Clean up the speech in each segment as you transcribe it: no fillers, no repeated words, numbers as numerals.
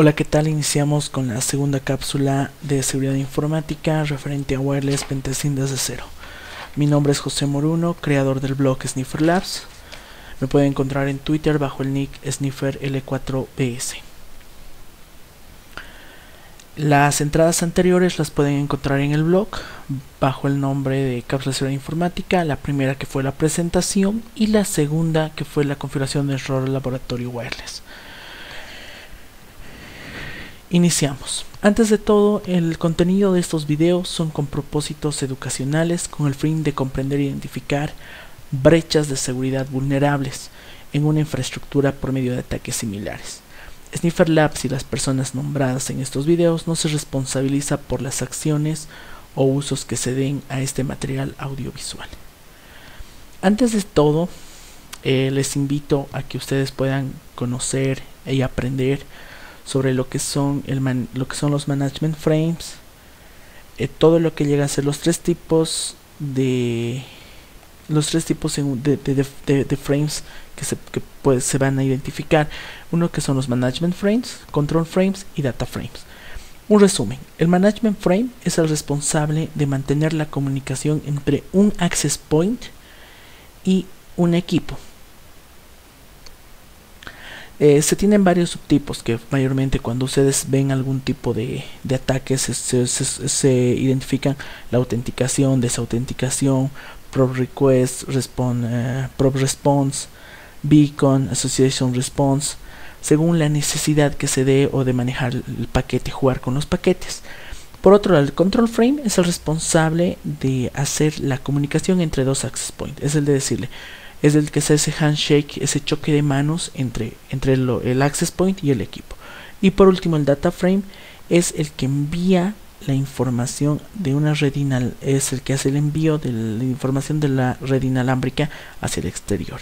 Hola, ¿qué tal? Iniciamos con la segunda cápsula de seguridad informática referente a wireless pentesting desde cero. Mi nombre es José Moruno, creador del blog Sniffer Labs. Me pueden encontrar en Twitter bajo el nick SnifferL4BS. Las entradas anteriores las pueden encontrar en el blog bajo el nombre de cápsula de seguridad informática, la primera que fue la presentación y la segunda que fue la configuración de error laboratorio wireless. Iniciamos. Antes de todo, el contenido de estos videos son con propósitos educacionales con el fin de comprender e identificar brechas de seguridad vulnerables en una infraestructura por medio de ataques similares. Sniffer Labs y las personas nombradas en estos videos no se responsabiliza por las acciones o usos que se den a este material audiovisual. Antes de todo, les invito a que ustedes puedan conocer y aprender sobre lo que son los management frames, todo lo que llega a ser los tres tipos de frames que se van a identificar. Uno que son los management frames, control frames y data frames. Un resumen: el management frame es el responsable de mantener la comunicación entre un access point y un equipo. Se tienen varios subtipos que mayormente cuando ustedes ven algún tipo de ataques se identifican: la autenticación, desautenticación, prop request, prop response, beacon, association response, según la necesidad que se dé o de manejar el paquete, jugar con los paquetes. Por otro lado, el control frame es el responsable de hacer la comunicación entre dos access points, es el que hace ese handshake, ese choque de manos entre el access point y el equipo. Y por último, el data frame es el que envía la información de una red es el que hace el envío de la información de la red inalámbrica hacia el exterior.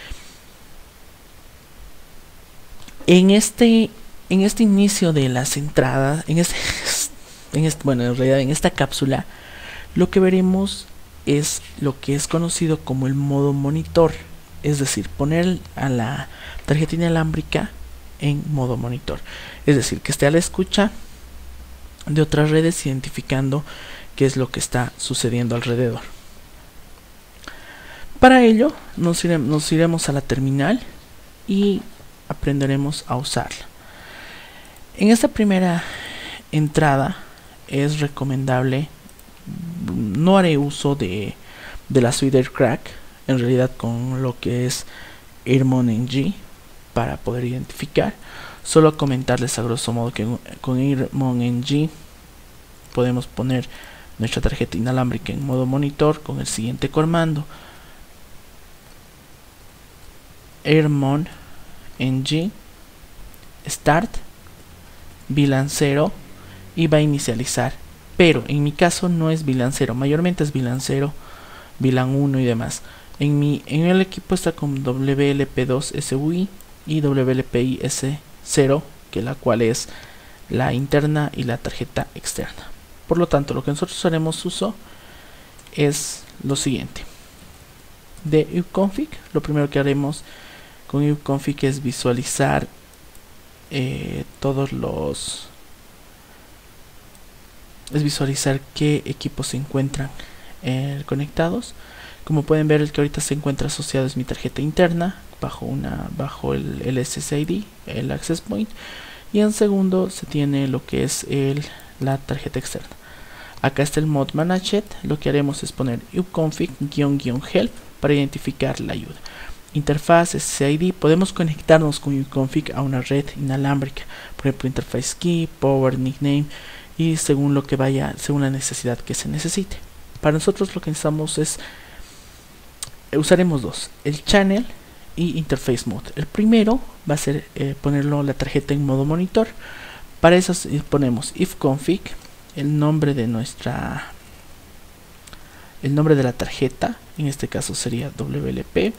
En este inicio de las entradas, en esta cápsula, lo que veremos es lo que es conocido como el modo monitor, es decir, poner a la tarjeta inalámbrica en modo monitor, es decir, que esté a la escucha de otras redes, identificando qué es lo que está sucediendo alrededor. Para ello nos iremos a la terminal y aprenderemos a usarla. En esta primera entrada es recomendable, no haré uso de la suite AirCrack, en realidad con lo que es AirmonNG para poder identificar. Solo comentarles a grosso modo que con AirmonNG podemos poner nuestra tarjeta inalámbrica en modo monitor con el siguiente comando: AirmonNG start VLAN 0 y va a inicializar. Pero en mi caso no es VLAN 0, mayormente es VLAN 0, VLAN 1 y demás. En el equipo está con WLP2 SUI y WLPI S0, que la cual es la interna y la tarjeta externa. Por lo tanto, lo que nosotros haremos uso es lo siguiente: de uconfig. Lo primero que haremos con uconfig es visualizar qué equipos se encuentran conectados. Como pueden ver, el que ahorita se encuentra asociado es mi tarjeta interna bajo el SSID, el access point, y en segundo se tiene lo que es la tarjeta externa. Acá está el mod managed. Lo que haremos es poner uconfig-help para identificar la ayuda. Interfaz SSID, podemos conectarnos con uconfig a una red inalámbrica, por ejemplo interface key, power, nickname, y según la necesidad que se necesite. Para nosotros lo que necesitamos usaremos dos: el channel y interface mode. El primero va a ser ponerlo la tarjeta en modo monitor. Para eso ponemos ifconfig, el nombre de la tarjeta, en este caso sería WLP.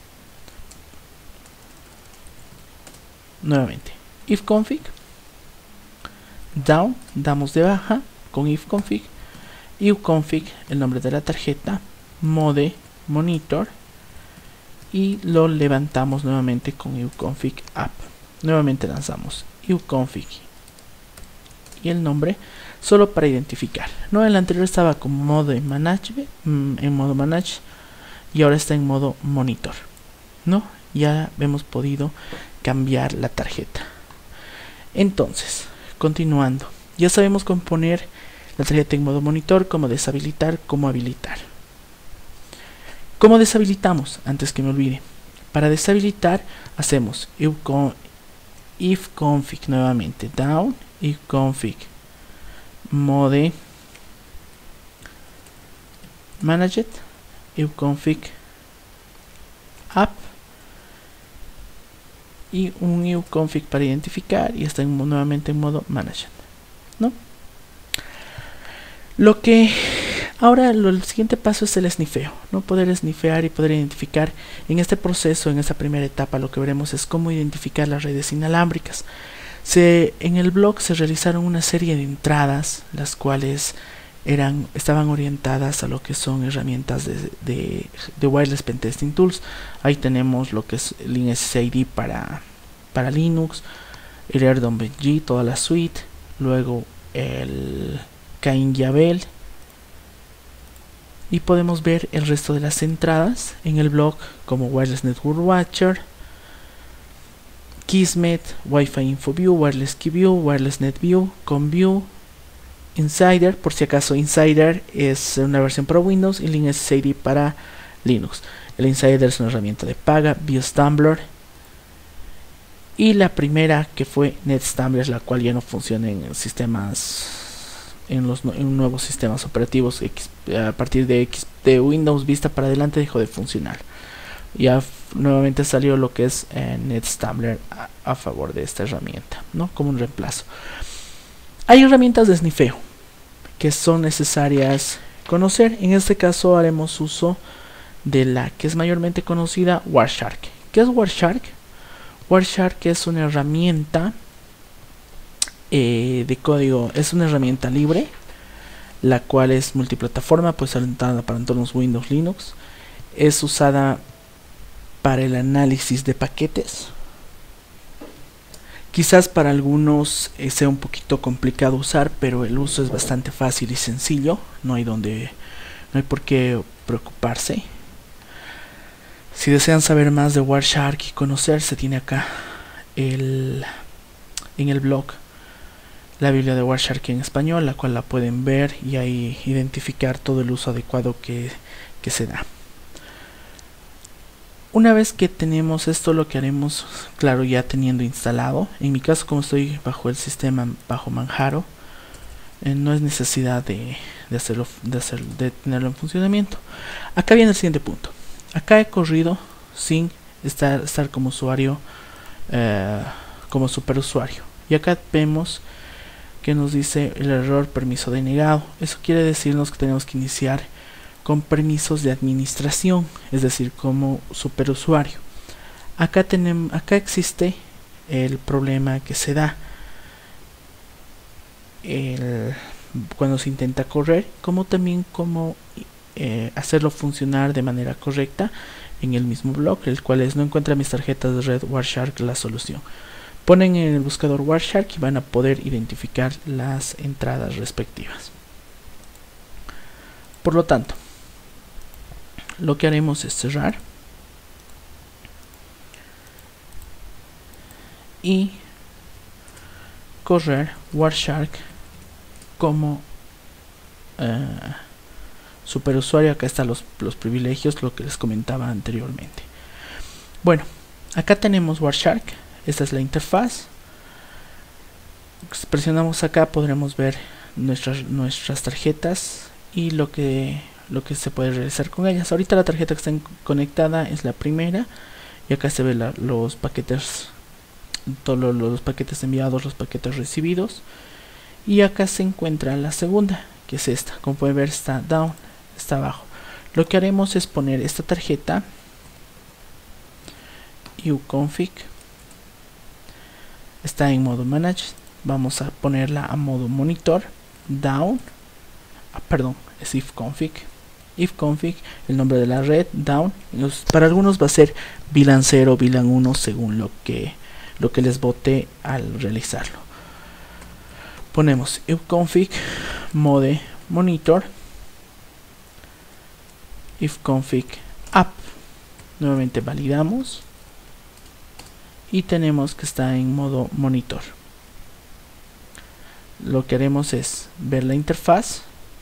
Nuevamente ifconfig down, damos de baja con ifconfig, uconfig, el nombre de la tarjeta, mode monitor, y lo levantamos nuevamente con uconfig up. Nuevamente lanzamos uconfig y el nombre, solo para identificar, ¿no? El anterior estaba como modo en modo manage, y ahora está en modo monitor, ¿no? Ya hemos podido cambiar la tarjeta. Entonces, continuando, ya sabemos cómo poner la tarjeta en modo monitor, cómo deshabilitar, cómo habilitar. ¿Cómo deshabilitamos? Antes que me olvide. Para deshabilitar hacemos ifconfig nuevamente, down, ifconfig mode managed, ifconfig app y un ifconfig para identificar, y está nuevamente en modo managed, ¿no? El siguiente paso es el snifeo, ¿no? Poder snifear y poder identificar. En este proceso, en esta primera etapa, lo que veremos es cómo identificar las redes inalámbricas. En el blog se realizaron una serie de entradas, las cuales estaban orientadas a lo que son herramientas de Wireless Pentesting Tools. Ahí tenemos lo que es el LinSSID para Linux, el AirDomeBG, toda la suite, luego el KIN-YABEL, y podemos ver el resto de las entradas en el blog como Wireless Network Watcher, Kismet, Wi-Fi InfoView, Wireless KeyView, Wireless NetView, ComView, Insider, por si acaso Insider es una versión para Windows y LinSSID para Linux. El Insider es una herramienta de paga, BIOS Tumbler, y la primera que fue NetStumbler, la cual ya no funciona en sistemas, en nuevos sistemas operativos. A partir de Windows Vista para adelante dejó de funcionar. Ya nuevamente salió lo que es NetStumbler a favor de esta herramienta, ¿no? Como un reemplazo. Hay herramientas de snifeo que son necesarias conocer. En este caso haremos uso de la que es mayormente conocida, Wireshark. ¿Qué es Wireshark? Wireshark es una herramienta de código, es una herramienta libre, la cual es multiplataforma, pues orientada para entornos Windows, Linux. Es usada para el análisis de paquetes. Quizás para algunos sea un poquito complicado usar, pero el uso es bastante fácil y sencillo. No hay por qué preocuparse. Si desean saber más de Wireshark y conocer, se tiene acá en el blog la Biblia de Wireshark en español, la cual la pueden ver y ahí identificar todo el uso adecuado que se da. Una vez que tenemos esto, lo que haremos, claro, ya teniendo instalado, en mi caso como estoy bajo el sistema bajo Manjaro, no es necesidad de tenerlo en funcionamiento. Acá viene el siguiente punto. Acá he corrido sin estar como usuario, como superusuario, y acá vemos que nos dice el error permiso denegado. Eso quiere decirnos que tenemos que iniciar con permisos de administración, es decir, como superusuario. Acá existe el problema que se da cuando se intenta correr, como también cómo hacerlo funcionar de manera correcta en el mismo blog, el cual es no encuentra mis tarjetas de red Wireshark la solución. Ponen en el buscador Wireshark y van a poder identificar las entradas respectivas. Por lo tanto, lo que haremos es cerrar y correr Wireshark como superusuario. Acá están los privilegios, lo que les comentaba anteriormente. Bueno, acá tenemos Wireshark. Esta es la interfaz. Si presionamos acá podremos ver nuestras tarjetas y lo que se puede realizar con ellas. Ahorita la tarjeta que está conectada es la primera, y acá se ve los paquetes, todos los paquetes enviados, los paquetes recibidos, y acá se encuentra la segunda, que es esta. Como pueden ver, está down, está abajo. Lo que haremos es poner esta tarjeta uconfig, está en modo manage, vamos a ponerla a modo monitor, down, es ifconfig, el nombre de la red, down. Para algunos va a ser VLAN 0, VLAN 1, según lo que les bote al realizarlo. Ponemos ifconfig mode monitor, ifconfig app, nuevamente validamos y tenemos que está en modo monitor. Lo que haremos es ver la interfaz,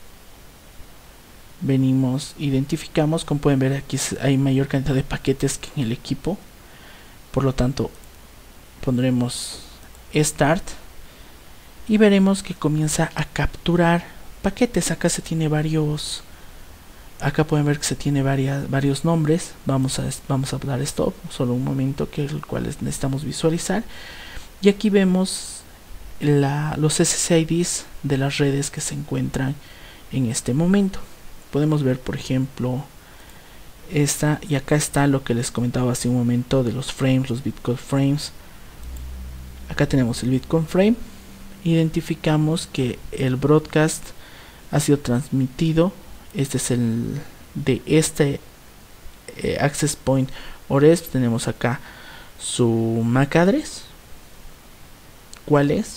venimos, identificamos, como pueden ver aquí hay mayor cantidad de paquetes que en el equipo, por lo tanto pondremos start y veremos que comienza a capturar paquetes. Acá se tiene varios, acá pueden ver que se tiene varios nombres. Vamos a dar stop, solo un momento, que es el cual necesitamos visualizar, y aquí vemos los SSIDs de las redes que se encuentran en este momento. Podemos ver, por ejemplo, esta, y acá está lo que les comentaba hace un momento de los frames, los bitcoin frames. Acá tenemos el bitcoin frame, identificamos que el broadcast ha sido transmitido. Este es el de este access point ORESP. Tenemos acá su MAC address, cuál es.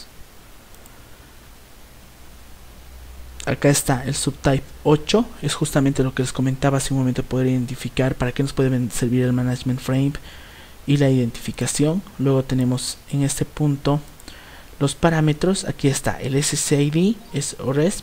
Acá está el subtype 8, es justamente lo que les comentaba hace un momento, poder identificar para qué nos puede servir el management frame y la identificación. Luego tenemos en este punto los parámetros. Aquí está el SSID, es ORESP,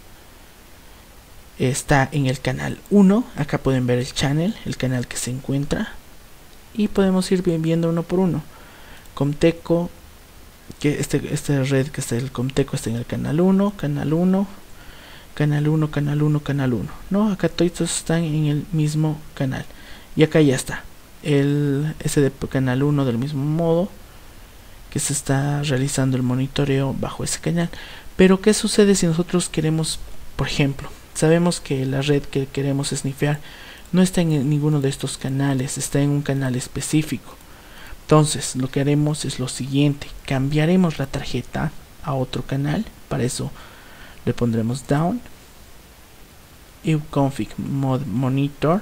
está en el canal 1, acá pueden ver el channel, el canal que se encuentra, y podemos ir viendo uno por uno. Comteco, que este red que está el Comteco está en el canal 1, canal 1, canal 1, canal 1, canal 1. No, acá todos están en el mismo canal. Y acá ya está ese de canal 1 del mismo modo, que se está realizando el monitoreo bajo ese canal. Pero ¿qué sucede si nosotros queremos, por ejemplo, sabemos que la red que queremos snifear no está en ninguno de estos canales, está en un canal específico? Entonces lo que haremos es lo siguiente: cambiaremos la tarjeta a otro canal. Para eso le pondremos down, ifconfig monitor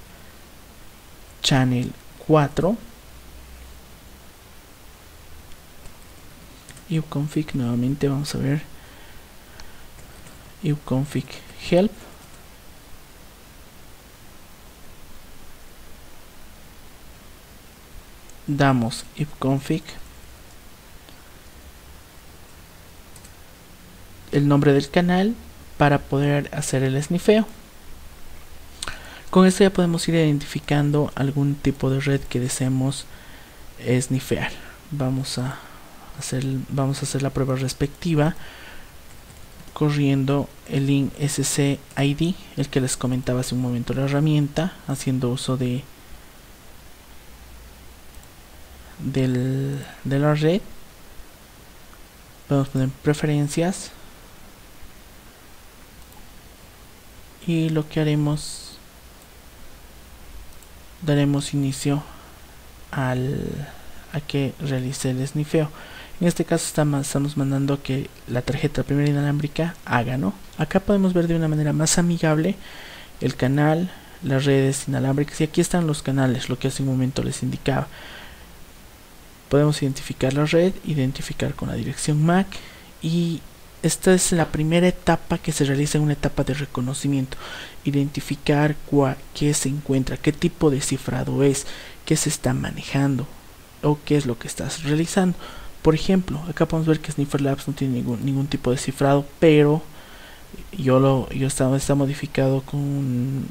channel 4, ifconfig, nuevamente vamos a ver, ifconfig help, damos ifconfig el nombre del canal para poder hacer el snifeo. Con esto ya podemos ir identificando algún tipo de red que deseemos snifear. Vamos a hacer la prueba respectiva corriendo el link SSID, el que les comentaba hace un momento, la herramienta, haciendo uso de la red. Podemos poner preferencias y lo que haremos, daremos inicio a que realice el snifeo. En este caso estamos mandando a que la tarjeta primera inalámbrica haga, ¿no? Acá podemos ver de una manera más amigable el canal, las redes inalámbricas, y aquí están los canales, lo que hace un momento les indicaba. Podemos identificar la red, identificar con la dirección MAC, y esta es la primera etapa que se realiza en una etapa de reconocimiento: identificar qué se encuentra, qué tipo de cifrado es, qué se está manejando o qué es lo que estás realizando. Por ejemplo, acá podemos ver que Sniffer Labs no tiene ningún tipo de cifrado, pero está modificado con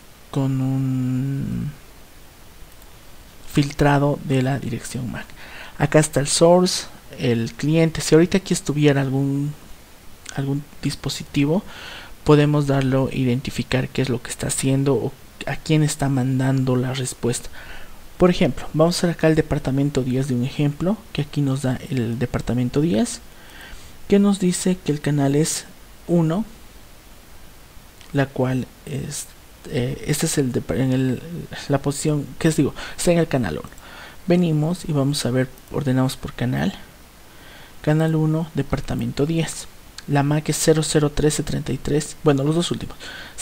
un filtrado de la dirección MAC. Acá está el source, el cliente. Si ahorita aquí estuviera algún dispositivo, podemos darlo, identificar qué es lo que está haciendo o a quién está mandando la respuesta. Por ejemplo, vamos a hacer acá el departamento 10 de un ejemplo, que aquí nos da el departamento 10, que nos dice que el canal es 1, la cual es este es la posición que está en el canal 1. Venimos y vamos a ver, ordenamos por canal 1, departamento 10. La MAC es 001333, bueno, los dos últimos,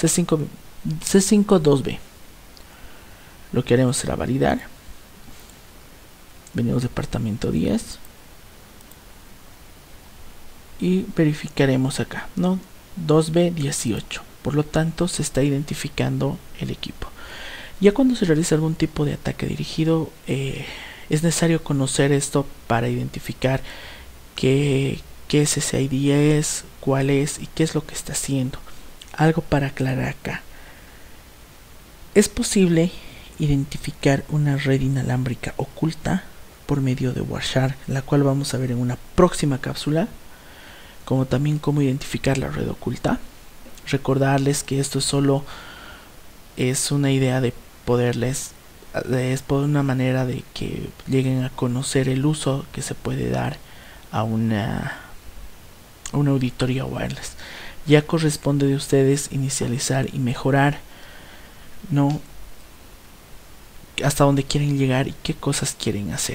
C52B. Lo que haremos será validar. Venimos departamento 10 y verificaremos acá, ¿no? 2B18. Por lo tanto, se está identificando el equipo. Ya cuando se realiza algún tipo de ataque dirigido, es necesario conocer esto para identificar qué SSID es, cuál es y qué es lo que está haciendo. Algo para aclarar acá. Es posible identificar una red inalámbrica oculta por medio de Wireshark, la cual vamos a ver en una próxima cápsula, como también cómo identificar la red oculta. Recordarles que esto solo es una idea de poderles, es por una manera de que lleguen a conocer el uso que se puede dar a una auditoría wireless. Ya corresponde de ustedes inicializar y mejorar, ¿no?, hasta dónde quieren llegar y qué cosas quieren hacer.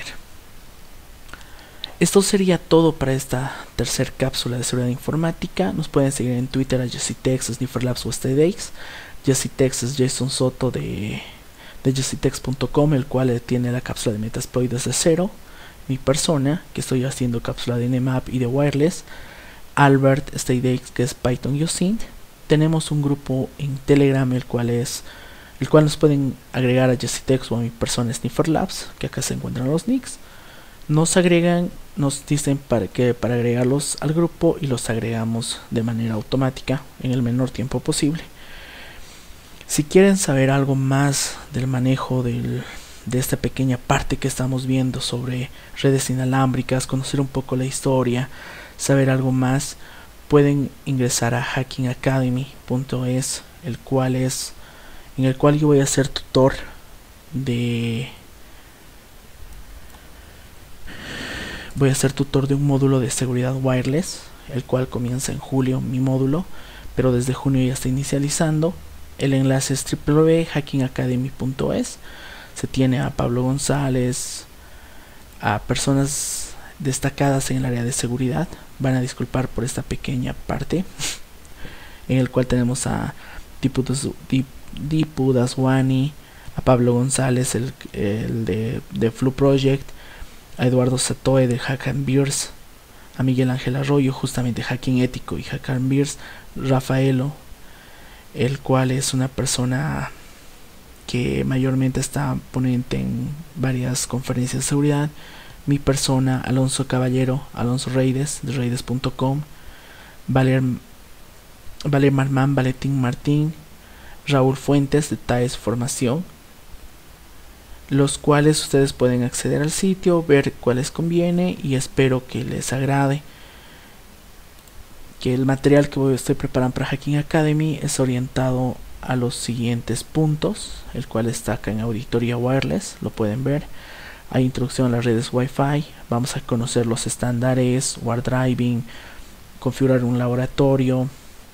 Esto sería todo para esta tercera cápsula de seguridad informática. Nos pueden seguir en Twitter a JassyTech, SnifferLabs o StayDakes. JassyTech es Jason Soto de JassyTech.com, el cual tiene la cápsula de Metasploit desde cero. Mi persona, que estoy haciendo cápsula de Nmap y de Wireless. Albert StayDakes, que es Python Yosin. Tenemos un grupo en Telegram, el cual nos pueden agregar a JassyTech o a mi persona SnifferLabs, que acá se encuentran los nicks. Nos agregan, nos dicen para agregarlos al grupo y los agregamos de manera automática en el menor tiempo posible. Si quieren saber algo más del manejo de esta pequeña parte que estamos viendo sobre redes inalámbricas, conocer un poco la historia, saber algo más, pueden ingresar a hackingacademy.es, en el cual yo voy a ser tutor de un módulo de seguridad wireless, el cual comienza en julio, mi módulo, pero desde junio ya está inicializando. El enlace es www.hackingacademy.es. Se tiene a Pablo González, a personas destacadas en el área de seguridad. Van a disculpar por esta pequeña parte, en el cual tenemos a Dipu Daswani, a Pablo González, el de Flu Project, a Eduardo Satoe de Hack and Beers, a Miguel Ángel Arroyo, justamente Hacking Ético y Hack and Beers, Rafaelo, el cual es una persona que mayormente está ponente en varias conferencias de seguridad. Mi persona, Alonso Caballero, Alonso Reides de reides.com, Valer Marmán, Valentín Martín, Raúl Fuentes de TAES Formación, los cuales ustedes pueden acceder al sitio, ver cuál les conviene, y espero que les agrade. Que el material que estoy preparando para Hacking Academy es orientado a los siguientes puntos, el cual está acá en Auditoría Wireless, lo pueden ver. Hay introducción a las redes Wi-Fi, vamos a conocer los estándares, War Driving, configurar un laboratorio,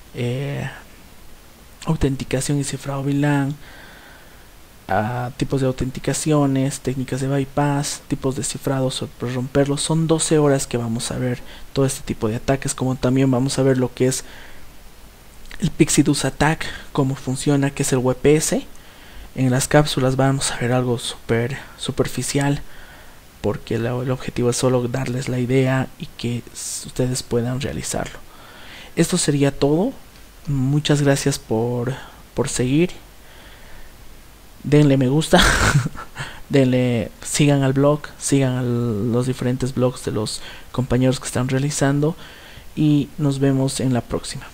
autenticación y cifrado VLAN, tipos de autenticaciones, técnicas de bypass, tipos de cifrados para romperlos. Son 12 horas que vamos a ver todo este tipo de ataques, como también vamos a ver lo que es el Pixidus Attack, cómo funciona, que es el WPS. En las cápsulas vamos a ver algo súper superficial, porque el objetivo es solo darles la idea y que ustedes puedan realizarlo. Esto sería todo. Muchas gracias por seguir. Denle me gusta, sigan al blog, sigan los diferentes blogs de los compañeros que están realizando, y nos vemos en la próxima.